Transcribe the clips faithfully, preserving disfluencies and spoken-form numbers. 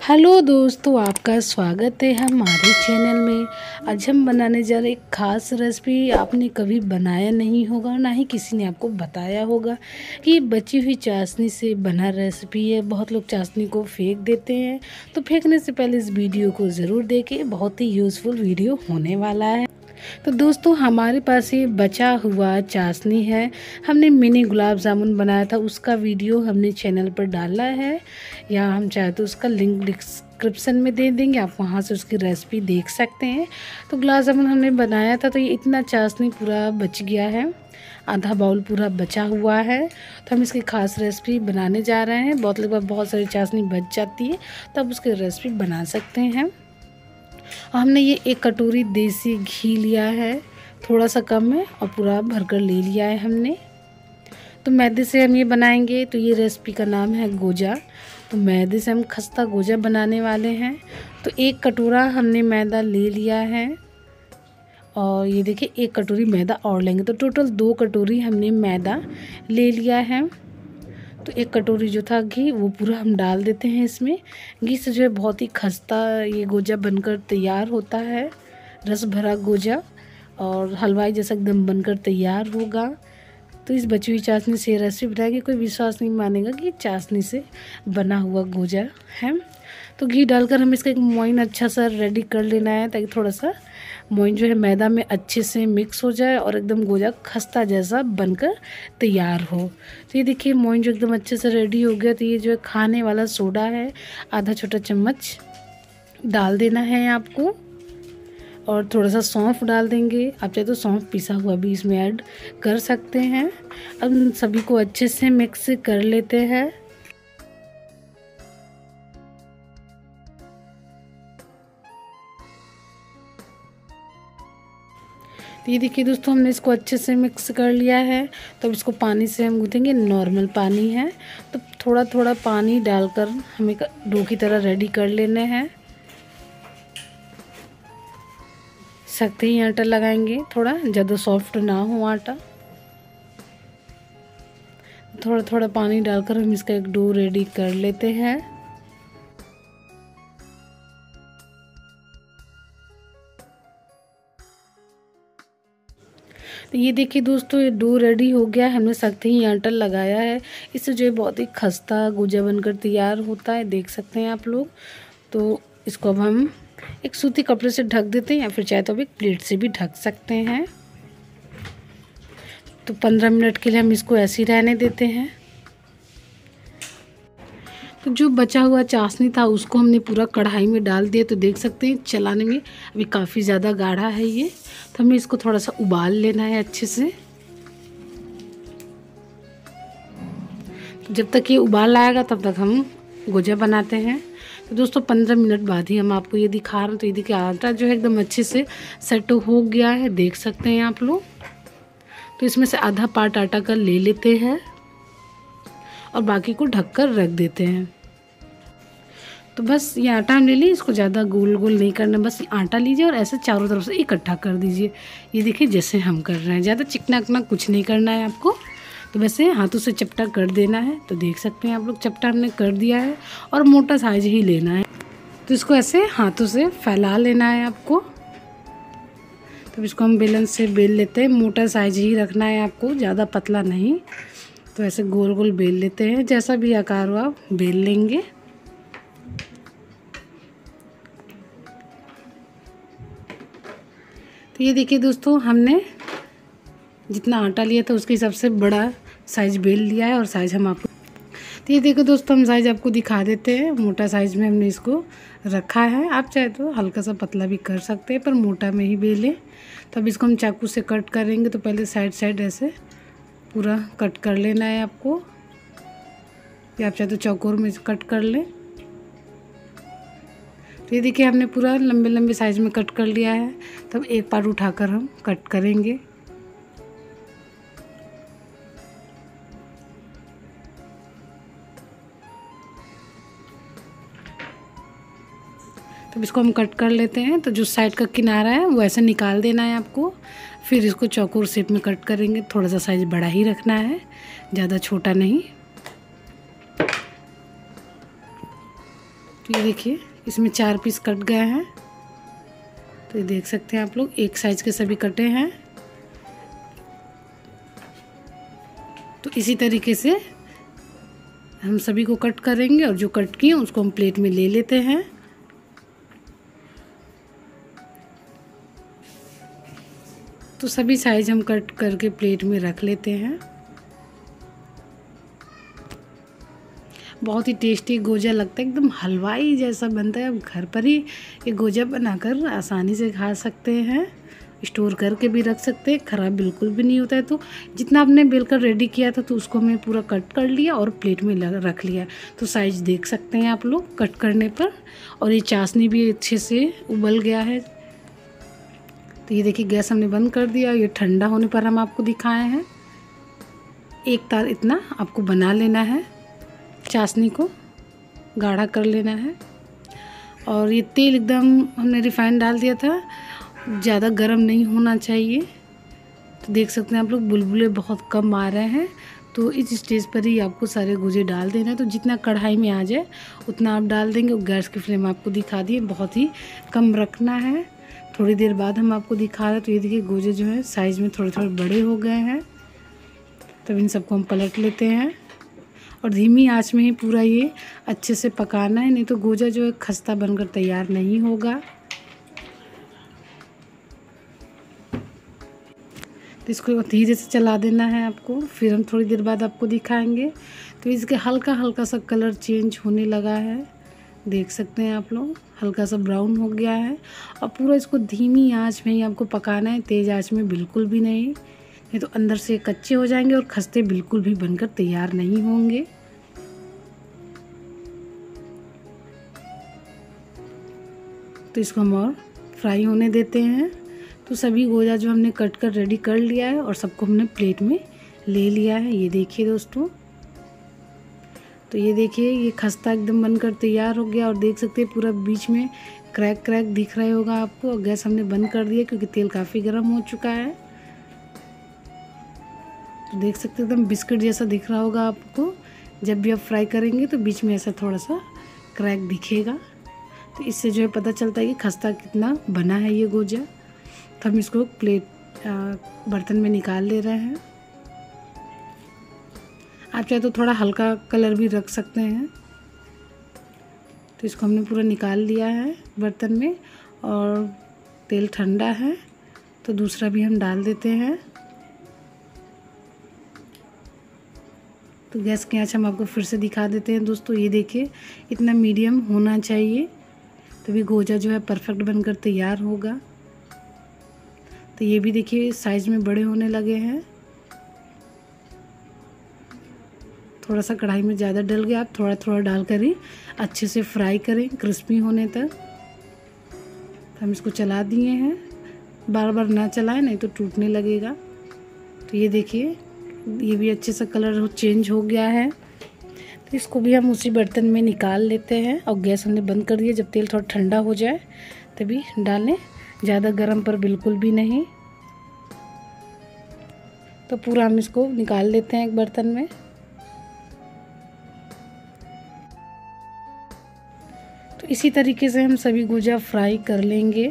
Hello दोस्तों, आपका स्वागत है हमारे चैनल में। आज हम बनाने जा रहे एक ख़ास रेसिपी। आपने कभी बनाया नहीं होगा, ना ही किसी ने आपको बताया होगा कि ये बची हुई चाशनी से बना रेसिपी है। बहुत लोग चाशनी को फेंक देते हैं, तो फेंकने से पहले इस वीडियो को ज़रूर देखें, बहुत ही यूज़फुल वीडियो होने वाला है। तो दोस्तों, हमारे पास ये बचा हुआ चाशनी है। हमने मिनी गुलाब जामुन बनाया था, उसका वीडियो हमने चैनल पर डाला है, या हम चाहे तो उसका लिंक डिस्क्रिप्शन में दे देंगे, आप वहां से उसकी रेसिपी देख सकते हैं। तो गुलाब जामुन हमने बनाया था, तो ये इतना चाशनी पूरा बच गया है, आधा बाउल पूरा बचा हुआ है। तो हम इसकी ख़ास रेसिपी बनाने जा रहे हैं। बहुत लोग बहुत सारी चाशनी बच जाती है, तब उसकी रेसिपी बना सकते हैं। और हमने ये एक कटोरी देसी घी लिया है, थोड़ा सा कम है, और पूरा भरकर ले लिया है हमने। तो मैदे से हम ये बनाएंगे, तो ये रेसिपी का नाम है गोजा। तो मैदे से हम खस्ता गोजा बनाने वाले हैं। तो एक कटोरा हमने मैदा ले लिया है, और ये देखिए एक कटोरी मैदा और लेंगे, तो टोटल दो कटोरी हमने मैदा ले लिया है। तो एक कटोरी जो था घी, वो पूरा हम डाल देते हैं इसमें। घी से जो है बहुत ही खस्ता ये गोजा बनकर तैयार होता है, रस भरा गोजा, और हलवाई जैसा एकदम बनकर तैयार होगा। तो इस बची हुई चाशनी से रेसिपी बनाएगी, कोई विश्वास नहीं मानेगा कि चाशनी से बना हुआ गोजा है। तो घी डालकर हम इसका एक मोइन अच्छा सा रेडी कर लेना है, ताकि थोड़ा सा मोइन जो है मैदा में अच्छे से मिक्स हो जाए और एकदम गोजा खस्ता जैसा बनकर तैयार हो। तो ये देखिए मोइन जो एकदम अच्छे से रेडी हो गया। तो ये जो है खाने वाला सोडा है, आधा छोटा चम्मच डाल देना है आपको, और थोड़ा सा सौंफ डाल देंगे। आप चाहे तो सौंफ पिसा हुआ भी इसमें ऐड कर सकते हैं। अब सभी को अच्छे से मिक्स कर लेते हैं। तो ये देखिए दोस्तों, हमने इसको अच्छे से मिक्स कर लिया है। तो अब इसको पानी से हम गूँथेंगे, नॉर्मल पानी है, तो थोड़ा थोड़ा पानी डालकर हमें डो की तरह रेडी कर लेने हैं। सख्त ही आटा लगाएंगे, थोड़ा ज़्यादा सॉफ्ट ना हो आटा। थोड़ा थोड़ा पानी डालकर हम इसका एक डो रेडी कर लेते हैं। तो ये देखिए दोस्तों, ये डो रेडी हो गया है। हमने सख्त ही आटा लगाया है, इससे जो है बहुत ही खस्ता गोजा बनकर तैयार होता है, देख सकते हैं आप लोग। तो इसको अब हम एक सूती कपड़े से ढक देते हैं, या फिर चाहे तो अब एक प्लेट से भी ढक सकते हैं। तो पंद्रह मिनट के लिए हम इसको ऐसे ही रहने देते हैं। तो जो बचा हुआ चाशनी था उसको हमने पूरा कढ़ाई में डाल दिया। तो देख सकते हैं चलाने में अभी काफ़ी ज़्यादा गाढ़ा है ये, तो हमें इसको थोड़ा सा उबाल लेना है अच्छे से। तो जब तक ये उबाल आएगा तब तक हम गोजा बनाते हैं। तो दोस्तों पंद्रह मिनट बाद ही हम आपको ये दिखा रहे हैं। तो ये देखिए आटा जो है एकदम अच्छे से सेट हो गया है, देख सकते हैं आप लोग। तो इसमें से आधा पार्ट आटा का ले लेते हैं, और बाकी को ढककर रख देते हैं। तो बस ये आटा हम ले लीजिए, इसको ज़्यादा गोल गोल नहीं करना, बस आटा लीजिए और ऐसे चारों तरफ से इकट्ठा कर दीजिए। ये देखिए जैसे हम कर रहे हैं, ज़्यादा चिकना चिकना कुछ नहीं करना है आपको। तो वैसे हाथों से चपटा कर देना है। तो देख सकते हैं आप लोग, चपटा हमने कर दिया है, और मोटा साइज ही लेना है। तो इसको ऐसे हाथों से फैला लेना है आपको। तो इसको हम बेलन से बेल लेते हैं, मोटा साइज ही रखना है आपको, ज़्यादा पतला नहीं। तो ऐसे गोल गोल बेल लेते हैं, जैसा भी आकार हो आप बेल लेंगे। तो ये देखिए दोस्तों, हमने जितना आटा लिया था उसके हिसाब से बड़ा साइज बेल लिया है, और साइज हम आपको, तो ये देखो दोस्तों, हम साइज आपको दिखा देते हैं। मोटा साइज में हमने इसको रखा है। आप चाहे तो हल्का सा पतला भी कर सकते हैं, पर मोटा में ही बेलें। तो अब इसको हम चाकू से कट करेंगे। तो पहले साइड साइड ऐसे पूरा कट कर लेना है आपको, या आप चाहे तो चौकोर में कट कर लें। तो ये देखिए हमने पूरा लंबे लंबे साइज में कट कर लिया है। तब एक पार्ट उठाकर हम कट करेंगे। तब इसको हम कट कर लेते हैं। तो जो साइड का किनारा है वो ऐसे निकाल देना है आपको। फिर इसको चौकोर शेप में कट करेंगे। थोड़ा सा साइज बड़ा ही रखना है, ज़्यादा छोटा नहीं। तो ये देखिए इसमें चार पीस कट गए हैं। तो ये देख सकते हैं आप लोग, एक साइज के सभी कटे हैं। तो इसी तरीके से हम सभी को कट करेंगे और जो कट किए उसको हम प्लेट में ले लेते हैं। तो सभी साइज हम कट करके प्लेट में रख लेते हैं। बहुत ही टेस्टी गोजा लगता है, एकदम हलवाई जैसा बनता है। अब घर पर ही ये गोजा बनाकर आसानी से खा सकते हैं, स्टोर करके भी रख सकते हैं, ख़राब बिल्कुल भी नहीं होता है। तो जितना आपने बेलकर रेडी किया था तो उसको मैं पूरा कट कर लिया और प्लेट में रख लिया। तो साइज़ देख सकते हैं आप लोग कट करने पर। और ये चाशनी भी अच्छे से उबल गया है। तो ये देखिए गैस हमने बंद कर दिया। ये ठंडा होने पर हम आपको दिखाए हैं। एक तार इतना आपको बना लेना है, चाशनी को गाढ़ा कर लेना है। और ये तेल एकदम हमने रिफाइंड डाल दिया था, ज़्यादा गर्म नहीं होना चाहिए। तो देख सकते हैं आप लोग बुलबुले बहुत कम आ रहे हैं। तो इस स्टेज पर ही आपको सारे गोजे डाल देना है। तो जितना कढ़ाई में आ जाए उतना आप डाल देंगे। और गैस की फ्लेम आपको दिखा दिए, बहुत ही कम रखना है। थोड़ी देर बाद हम आपको दिखा रहे हैं। तो ये देखिए गोजे जो है साइज़ में थोड़े थोड़े बड़े हो गए हैं। तब इन सबको हम पलट लेते हैं और धीमी आंच में ही पूरा ये अच्छे से पकाना है, नहीं तो गोजा जो है खस्ता बनकर तैयार नहीं होगा। तो इसको धीरे से चला देना है आपको। फिर हम थोड़ी देर बाद आपको दिखाएंगे। तो इसके हल्का हल्का सा कलर चेंज होने लगा है, देख सकते हैं आप लोग, हल्का सा ब्राउन हो गया है। और पूरा इसको धीमी आंच में ही आपको पकाना है, तेज़ आंच में बिल्कुल भी नहीं, नहीं तो अंदर से कच्चे हो जाएंगे और खस्ते बिल्कुल भी बनकर तैयार नहीं होंगे। तो इसको हम और फ्राई होने देते हैं। तो सभी गोजा जो हमने कट कर रेडी कर लिया है और सबको हमने प्लेट में ले लिया है। ये देखिए दोस्तों, तो ये देखिए ये खस्ता एकदम बनकर तैयार हो गया। और देख सकते हैं पूरा बीच में क्रैक क्रैक दिख रहा होगा आपको। और गैस हमने बंद कर दिया क्योंकि तेल काफ़ी गर्म हो चुका है। तो देख सकते हैं एकदम बिस्किट जैसा दिख रहा होगा आपको। जब भी आप फ्राई करेंगे तो बीच में ऐसा थोड़ा सा क्रैक दिखेगा। तो इससे जो है पता चलता है कि खस्ता कितना बना है ये गोजा। तो हम इसको प्लेट बर्तन में निकाल ले रहे हैं। आप चाहे तो थोड़ा हल्का कलर भी रख सकते हैं। तो इसको हमने पूरा निकाल लिया है बर्तन में। और तेल ठंडा है तो दूसरा भी हम डाल देते हैं। तो गैस की आंच हम आपको फिर से दिखा देते हैं दोस्तों। ये देखिए इतना मीडियम होना चाहिए, तभी गोजा जो है परफेक्ट बनकर तैयार होगा। तो ये भी देखिए साइज़ में बड़े होने लगे हैं। थोड़ा सा कढ़ाई में ज़्यादा डल गया, आप थोड़ा थोड़ा डालकर ही अच्छे से फ्राई करें क्रिस्पी होने तक। तो हम इसको चला दिए हैं, बार बार ना चलाएं नहीं तो टूटने लगेगा। तो ये देखिए ये भी अच्छे से कलर चेंज हो गया है। तो इसको भी हम उसी बर्तन में निकाल लेते हैं। और गैस हमने बंद कर दिया। जब तेल थोड़ा ठंडा हो जाए तभी डालें, ज़्यादा गर्म पर बिल्कुल भी नहीं। तो पूरा हम इसको निकाल लेते हैं एक बर्तन में। तो इसी तरीके से हम सभी गोजा फ्राई कर लेंगे।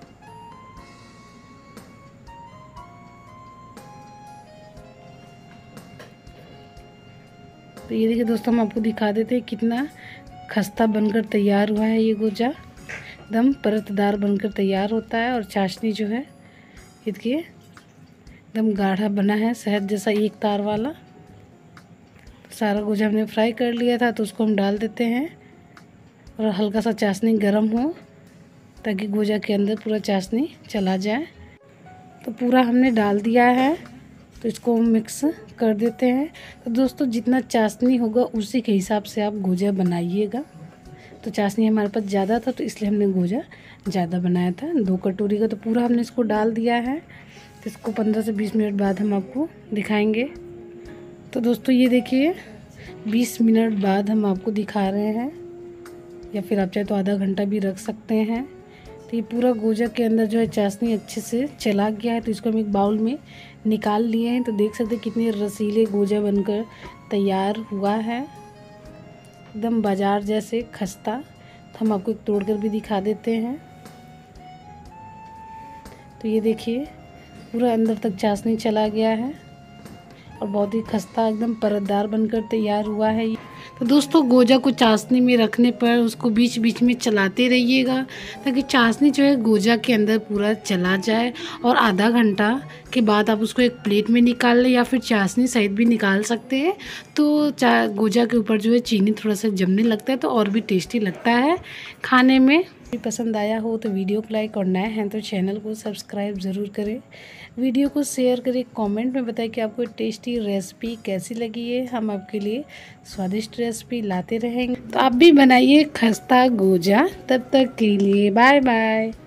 तो ये देखिए दोस्तों, हम आपको दिखा देते हैं कितना खस्ता बनकर तैयार हुआ है। ये गोजा एकदम परतदार बनकर तैयार होता है। और चाशनी जो है ये देखिए एकदम गाढ़ा बना है, शहद जैसा एक तार वाला। सारा गोजा हमने फ्राई कर लिया था तो उसको हम डाल देते हैं। और हल्का सा चाशनी गर्म हो ताकि गोजा के अंदर पूरा चाशनी चला जाए। तो पूरा हमने डाल दिया है। तो इसको मिक्स कर देते हैं। तो दोस्तों जितना चाशनी होगा उसी के हिसाब से आप गोजा बनाइएगा। तो चाशनी हमारे पास ज़्यादा था तो इसलिए हमने गोजा ज़्यादा बनाया था, दो कटोरी का। तो पूरा हमने इसको डाल दिया है। तो इसको पंद्रह से बीस मिनट बाद हम आपको दिखाएंगे। तो दोस्तों ये देखिए बीस मिनट बाद हम आपको दिखा रहे हैं, या फिर आप चाहे तो आधा घंटा भी रख सकते हैं। तो ये पूरा गोजा के अंदर जो है चाशनी अच्छे से चला गया है। तो इसको हम एक बाउल में निकाल लिए हैं। तो देख सकते हैं कितने रसीले गोजा बनकर तैयार हुआ है, एकदम बाजार जैसे खस्ता। तो हम आपको एक तोड़ कर भी दिखा देते हैं। तो ये देखिए पूरा अंदर तक चाशनी चला गया है और बहुत ही खस्ता एकदम परतदार बनकर तैयार हुआ है। तो दोस्तों गोजा को चाशनी में रखने पर उसको बीच बीच में चलाते रहिएगा ताकि चाशनी जो है गोजा के अंदर पूरा चला जाए। और आधा घंटा के बाद आप उसको एक प्लेट में निकाल लें या फिर चाशनी सहित भी निकाल सकते हैं। तो चा गोजा के ऊपर जो है चीनी थोड़ा सा जमने लगता है तो और भी टेस्टी लगता है खाने में। पसंद आया हो तो वीडियो को लाइक और नए हैं तो चैनल को सब्सक्राइब ज़रूर करें। वीडियो को शेयर करें, कमेंट में बताएं कि आपको टेस्टी रेसिपी कैसी लगी है। हम आपके लिए स्वादिष्ट रेसिपी लाते रहेंगे। तो आप भी बनाइए खस्ता गोजा। तब तक के लिए बाय बाय।